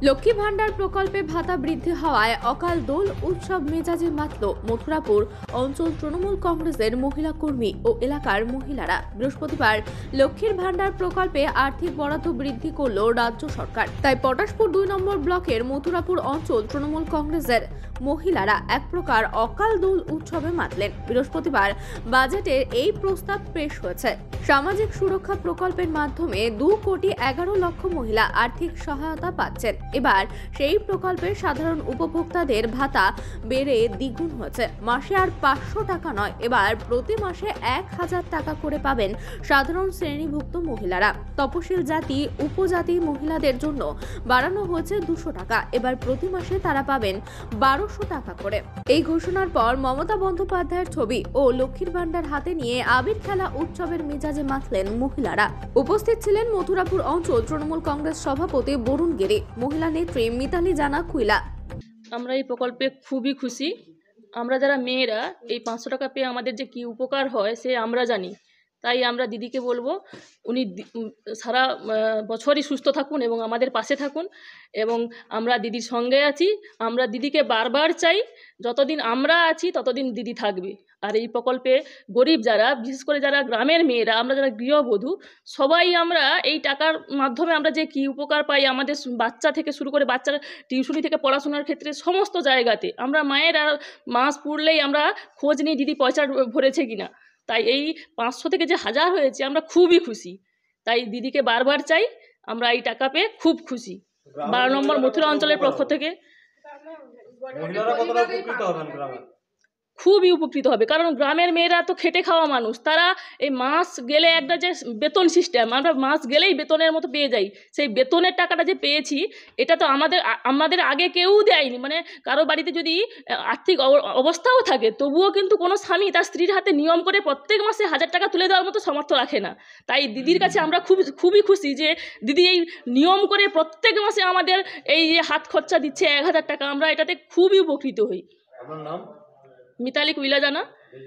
লক্ষ্মী ভান্ডার প্রকল্পে ভাতা বৃদ্ধি হওয়ায় অকাল দোল উৎসব মেজাজে মাতল মথুরাপুর অঞ্চল তৃণমূল কংগ্রেসের মহিলা কর্মী ও এলাকার মহিলারা। বৃহস্পতিবার লক্ষ্মীর ভান্ডার প্রকল্পে আর্থিক বরাদ্দ বৃদ্ধি করল রাজ্য সরকার। তাই পটাশপুর 2 নম্বর ব্লকের মথুরাপুর অঞ্চল তৃণমূল কংগ্রেসের মহিলারা এক প্রকার অকাল দোল উৎসবে মাতলেন। বৃহস্পতিবার বাজেটের এই প্রস্তাব পেশ হয়েছে। সামাজিক সুরক্ষা প্রকল্পের মাধ্যমে 2,11 লক্ষ মহিলা আর্থিক সহায়তা পাচ্ছেন। এবার সেই প্রকল্পের সাধারণ উপভোক্তাদের ভাতা বেড়ে দ্বিগুণ হয়েছে। মাসে আর 500 টাকা নয়, এবার প্রতি মাসে 1000 টাকা করে পাবেন সাধারণ শ্রেণীভুক্ত মহিলারা। তপশিল জাতি উপজাতি মহিলাদের জন্য বাড়ানো হয়েছে 200 টাকা, এবার প্রতি মাসে তারা পাবেন 1200 টাকা করে। এই ঘোষণার পর মমতা বন্দ্যোপাধ্যায়ের ছবি ও লক্ষ্মীর ভান্ডার হাতে নিয়ে আবির খেলা উৎসবের মেজাজে মাতলেন মহিলারা। উপস্থিত ছিলেন মথুরাপুর অঞ্চল তৃণমূল কংগ্রেস সভাপতি বরুণ গিরি, মহিলা নেত্রী মিতালি জানা কুইলা। আমরা এই প্রকল্পে খুবই খুশি। আমরা যারা মেয়েরা এই 500 টাকা পেয়ে আমাদের যে কি উপকার হয় সে আমরা জানি। তাই আমরা দিদিকে বলবো উনি সারা বছরই সুস্থ থাকুন এবং আমাদের পাশে থাকুন, এবং আমরা দিদির সঙ্গে আছি। আমরা দিদিকে বারবার চাই, যতদিন আমরা আছি ততদিন দিদি থাকবে। আর এই প্রকল্পে গরিব যারা, বিশেষ করে যারা গ্রামের মেয়েরা, আমরা যারা গৃহবধূ, সবাই আমরা এই টাকার মাধ্যমে আমরা যে কি উপকার পাই, আমাদের বাচ্চা থেকে শুরু করে বাচ্চার টিউশনি থেকে পড়াশোনার ক্ষেত্রে সমস্ত জায়গাতে আমরা মায়ের আর মাস পুরলেই আমরা খোঁজ নিই দিদি পয়সা ভরেছে কিনা। তাই এই 500 থেকে যে 1000 হয়েছে আমরা খুবই খুশি। তাই দিদিকে বারবার চাই, আমরা এই টাকা পেয়ে খুব খুশি। 12 নম্বর মথুরা অঞ্চলের পক্ষ থেকে খুবই উপকৃত হবে, কারণ গ্রামের মেয়েরা তো খেটে খাওয়া মানুষ। তারা এই মাস গেলে একটা যে বেতন সিস্টেম, আমরা মাস গেলেই বেতনের মতো পেয়ে যাই। সেই বেতনের টাকাটা যে পেয়েছি, এটা তো আমাদের আগে কেউ দেয়নি। মানে কারো বাড়িতে যদি আর্থিক অবস্থাও থাকে, তবুও কিন্তু কোনো স্বামী তার স্ত্রীর হাতে নিয়ম করে প্রত্যেক মাসে 1000 টাকা তুলে দেওয়ার মতো সামর্থ্য রাখে না। তাই দিদির কাছে আমরা খুবই খুশি যে দিদি এই নিয়ম করে প্রত্যেক মাসে আমাদের এই যে হাত খরচা দিচ্ছে 1000 টাকা। আমরা এটাতে খুবই উপকৃত হই। আমার নাম মিতালি কুইলা জানা,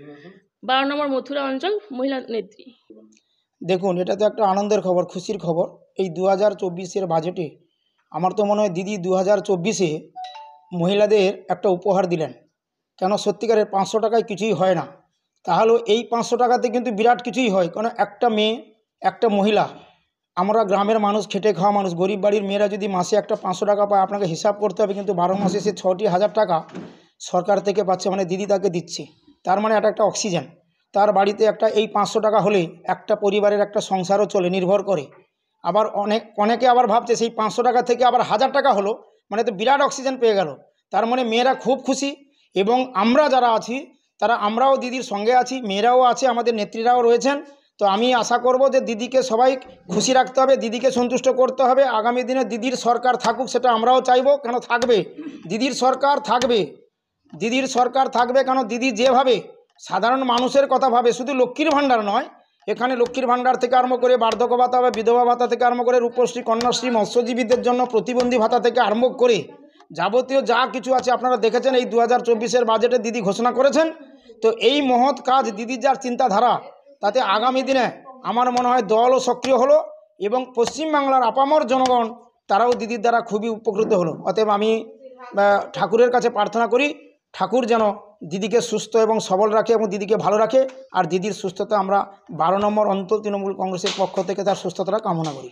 12 নম্বর মথুরা অঞ্চল মহিলা নেত্রী। দেখুন, এটা তো একটা আনন্দের খবর, খুশির খবর। এই 2024-এর বাজেটে আমার তো মনে হয় দিদি 2024-এ মহিলাদের একটা উপহার দিলেন। কেন, সত্যিকারের 500 টাকায় কিছুই হয় না, তাহলে এই 500 টাকাতে কিন্তু বিরাট কিছুই হয়। কারণ একটা মেয়ে, একটা মহিলা, আমরা গ্রামের মানুষ, খেটে খাওয়া মানুষ, গরিব বাড়ির মেয়েরা যদি মাসে একটা 500 টাকা পায়, আপনাকে হিসাব করতে হবে কিন্তু 12 মাসে সে 6টি 1000 টাকা সরকার থেকে পাচ্ছে, মানে দিদি তাকে দিচ্ছে। তার মানে এটা একটা অক্সিজেন। তার বাড়িতে একটা এই 500 টাকা হলে একটা পরিবারের একটা সংসারও চলে, নির্ভর করে। আবার অনেকে আবার ভাবছে সেই 500 টাকা থেকে আবার 1000 টাকা হলো, মানে তো বিরাট অক্সিজেন পেয়ে গেল। তার মানে মেয়েরা খুব খুশি, এবং আমরা যারা আছি তারা আমরাও দিদির সঙ্গে আছি, মেয়েরাও আছে, আমাদের নেত্রীরাও রয়েছেন। তো আমি আশা করব যে দিদিকে সবাই খুশি রাখতে হবে, দিদিকে সন্তুষ্ট করতে হবে। আগামী দিনে দিদির সরকার থাকুক, সেটা আমরাও চাইব। কেন থাকবে, দিদির সরকার থাকবে, দিদির সরকার থাকবে। কেন, দিদি যেভাবে সাধারণ মানুষের কথা ভাবে, শুধু লক্ষ্মীর ভাণ্ডার নয়, এখানে লক্ষ্মীর ভাণ্ডার থেকে আরম্ভ করে বার্ধক্য ভাতা বা বিধবা ভাতা থেকে আরম্ভ করে রূপশ্রী, কন্যাশ্রী, মৎস্যজীবীদের জন্য প্রতিবন্ধী ভাতা থেকে আরম্ভ করে যাবতীয় যা কিছু আছে আপনারা দেখেছেন। এই 2024-এর বাজেটে দিদি ঘোষণা করেছেন। তো এই মহৎ কাজ, দিদির যার চিন্তাধারা, তাতে আগামী দিনে আমার মনে হয় দলও সক্রিয় হলো, এবং পশ্চিমবাংলার আপামর জনগণ তারাও দিদির দ্বারা খুবই উপকৃত হলো। অতএব আমি ঠাকুরের কাছে প্রার্থনা করি, ঠাকুর যেন দিদিকে সুস্থ এবং সবল রাখে এবং দিদিকে ভালো রাখে। আর দিদির সুস্থতা আমরা 12 নম্বর অঞ্চল তৃণমূল কংগ্রেসের পক্ষ থেকে তার সুস্থতা কামনা করি।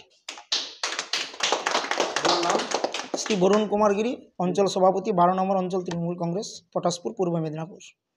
শ্রী বরুণ কুমার গিরি, অঞ্চল সভাপতি, 12 নম্বর অঞ্চল তৃণমূল কংগ্রেস, পটাশপুর, পূর্ব মেদিনীপুর।